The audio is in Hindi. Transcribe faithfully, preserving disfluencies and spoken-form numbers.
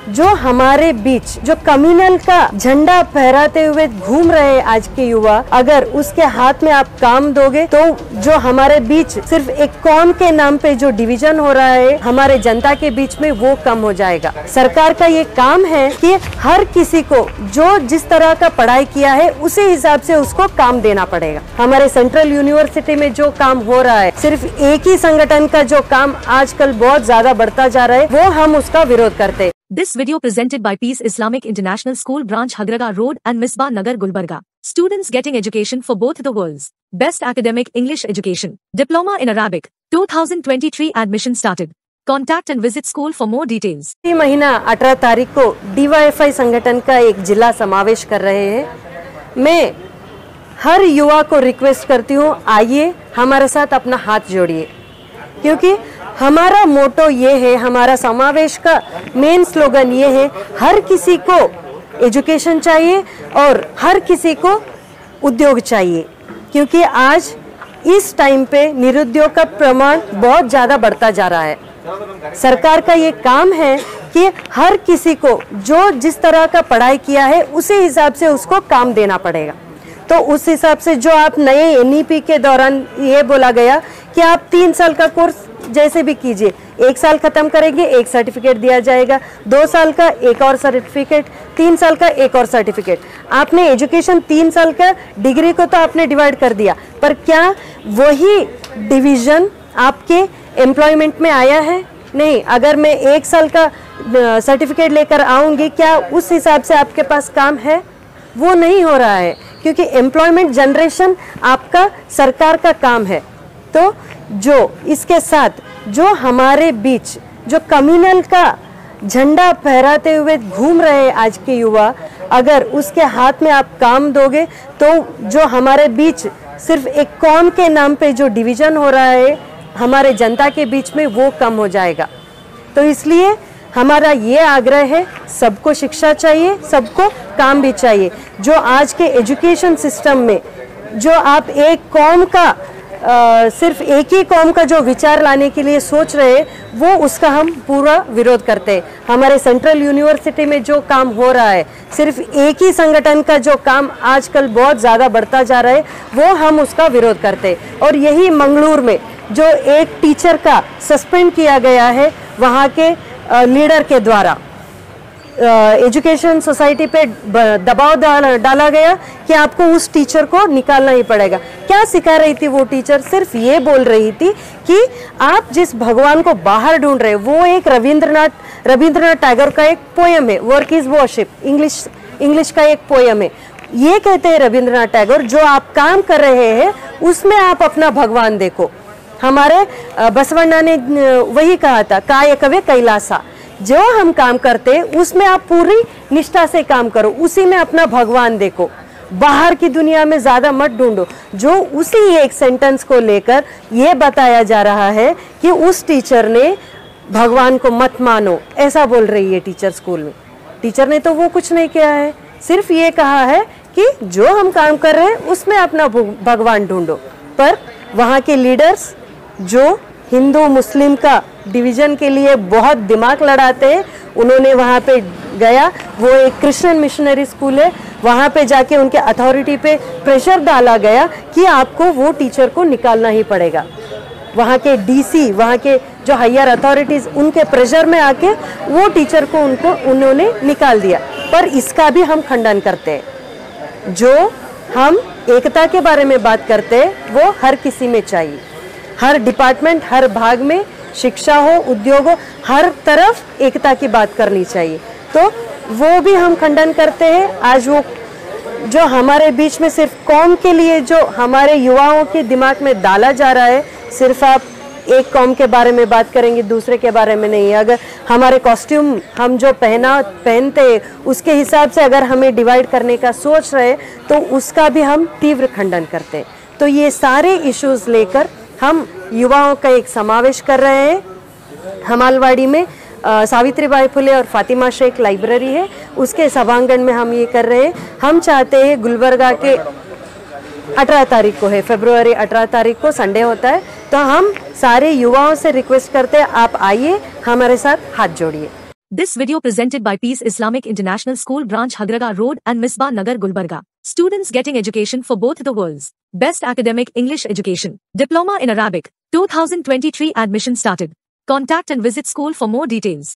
जो हमारे बीच जो कम्युनल का झंडा फहराते हुए घूम रहे आज के युवा, अगर उसके हाथ में आप काम दोगे तो जो हमारे बीच सिर्फ एक कौम के नाम पे जो डिवीजन हो रहा है हमारे जनता के बीच में, वो कम हो जाएगा। सरकार का ये काम है कि हर किसी को जो जिस तरह का पढ़ाई किया है उसी हिसाब से उसको काम देना पड़ेगा। हमारे सेंट्रल यूनिवर्सिटी में जो काम हो रहा है, सिर्फ एक ही संगठन का जो काम आजकल बहुत ज्यादा बढ़ता जा रहा है, वो हम उसका विरोध करते हैं। This video presented by Peace Islamic International School Branch Hagraga Road and Misbah Nagar Gulbarga. Students getting education for both the worlds. Best academic English education. Diploma in Arabic. twenty twenty-three admission started. Contact and visit school for more details. इसी महीना अठारह तारीख को डी वाई एफ आई संगठन का एक जिला समावेश कर रहे हैं। मैं हर युवा को रिक्वेस्ट करती हूँ, आइए हमारे साथ अपना हाथ जोड़िए, क्योंकि हमारा मोटो ये है, हमारा समावेश का मेन स्लोगन ये है, हर किसी को एजुकेशन चाहिए और हर किसी को उद्योग चाहिए। क्योंकि आज इस टाइम पे निरुद्योग का प्रमाण बहुत ज़्यादा बढ़ता जा रहा है। सरकार का ये काम है कि हर किसी को जो जिस तरह का पढ़ाई किया है उसी हिसाब से उसको काम देना पड़ेगा। तो उस हिसाब से जो आप नए एन ई पी के दौरान ये बोला गया कि आप तीन साल का कोर्स जैसे भी कीजिए, एक साल खत्म करेंगे एक सर्टिफिकेट दिया जाएगा, दो साल का एक और सर्टिफिकेट, तीन साल का एक और सर्टिफिकेट। आपने एजुकेशन तीन साल का डिग्री को तो आपने डिवाइड कर दिया, पर क्या वही डिवीजन आपके एम्प्लॉयमेंट में आया है? नहीं। अगर मैं एक साल का सर्टिफिकेट लेकर आऊँगी, क्या उस हिसाब से आपके पास काम है? वो नहीं हो रहा है, क्योंकि एम्प्लॉयमेंट जनरेशन आपका सरकार का काम है। तो जो इसके साथ जो हमारे बीच जो कम्युनल का झंडा फहराते हुए घूम रहे आज के युवा, अगर उसके हाथ में आप काम दोगे तो जो हमारे बीच सिर्फ एक कौम के नाम पे जो डिवीजन हो रहा है हमारे जनता के बीच में, वो कम हो जाएगा। तो इसलिए हमारा ये आग्रह है, सबको शिक्षा चाहिए, सबको काम भी चाहिए। जो आज के एजुकेशन सिस्टम में जो आप एक कौम का आ, सिर्फ एक ही कौम का जो विचार लाने के लिए सोच रहे हैं, वो उसका हम पूरा विरोध करते हैं। हमारे सेंट्रल यूनिवर्सिटी में जो काम हो रहा है, सिर्फ एक ही संगठन का जो काम आजकल बहुत ज़्यादा बढ़ता जा रहा है, वो हम उसका विरोध करते हैं। और यही मंगलूर में जो एक टीचर का सस्पेंड किया गया है वहाँ के लीडर के द्वारा, एजुकेशन सोसाइटी पे दबाव डाला गया कि आपको उस टीचर को निकालना ही पड़ेगा। क्या सिखा रही थी वो टीचर? सिर्फ ये बोल रही थी कि आप जिस भगवान को बाहर ढूंढ रहे, वो एक रविंद्रनाथ रविंद्रनाथ टैगोर का एक पोयम है, work is worship, English English का एक पोयम है। ये कहते हैं रविंद्रनाथ टैगोर, जो आप काम कर रहे हैं उसमें आप अपना भगवान देखो। हमारे बसवण्णा ने वही कहा था, काय कवे कैलासा। जो हम काम करते हैं उसमें आप पूरी निष्ठा से काम करो, उसी में अपना भगवान देखो, बाहर की दुनिया में ज़्यादा मत ढूंढो। जो उसी एक सेंटेंस को लेकर ये बताया जा रहा है कि उस टीचर ने भगवान को मत मानो, ऐसा बोल रही है टीचर स्कूल में। टीचर ने तो वो कुछ नहीं किया है, सिर्फ ये कहा है कि जो हम काम कर रहे हैं उसमें अपना भगवान ढूंढो। पर वहाँ के लीडर्स जो हिंदू मुस्लिम का डिवीजन के लिए बहुत दिमाग लड़ाते हैं, उन्होंने वहाँ पे गया, वो एक क्रिश्चियन मिशनरी स्कूल है, वहाँ पे जाके उनके अथॉरिटी पे प्रेशर डाला गया कि आपको वो टीचर को निकालना ही पड़ेगा। वहाँ के डी सी, वहाँ के जो हायर अथॉरिटीज़, उनके प्रेशर में आके वो टीचर को उनको उन्होंने निकाल दिया। पर इसका भी हम खंडन करते हैं। जो हम एकता के बारे में बात करते हैं वो हर किसी में चाहिए, हर डिपार्टमेंट, हर भाग में, शिक्षा हो, उद्योग हो, हर तरफ एकता की बात करनी चाहिए। तो वो भी हम खंडन करते हैं। आज वो जो हमारे बीच में सिर्फ कौम के लिए जो हमारे युवाओं के दिमाग में डाला जा रहा है, सिर्फ आप एक कौम के बारे में बात करेंगे, दूसरे के बारे में नहीं। अगर हमारे कॉस्ट्यूम हम जो पहना पहनते हैं उसके हिसाब से अगर हमें डिवाइड करने का सोच रहे तो उसका भी हम तीव्र खंडन करते हैं। तो ये सारे इश्यूज लेकर हम युवाओं का एक समावेश कर रहे हैं। हमालवाड़ी में सावित्रीबाई फुले और फातिमा शेख लाइब्रेरी है, उसके सभांगण में हम ये कर रहे हैं। हम चाहते हैं गुलबर्गा के अठारह तारीख को है, फरवरी अठारह तारीख को संडे होता है, तो हम सारे युवाओं से रिक्वेस्ट करते हैं, आप आइए हमारे साथ हाथ जोड़िए। This video presented by Peace Islamic International School Branch Hadraga Road and Misbah Nagar Gulbarga. Students getting education for both the worlds. Best academic English education. Diploma in Arabic. two thousand twenty-three admission started. Contact and visit school for more details.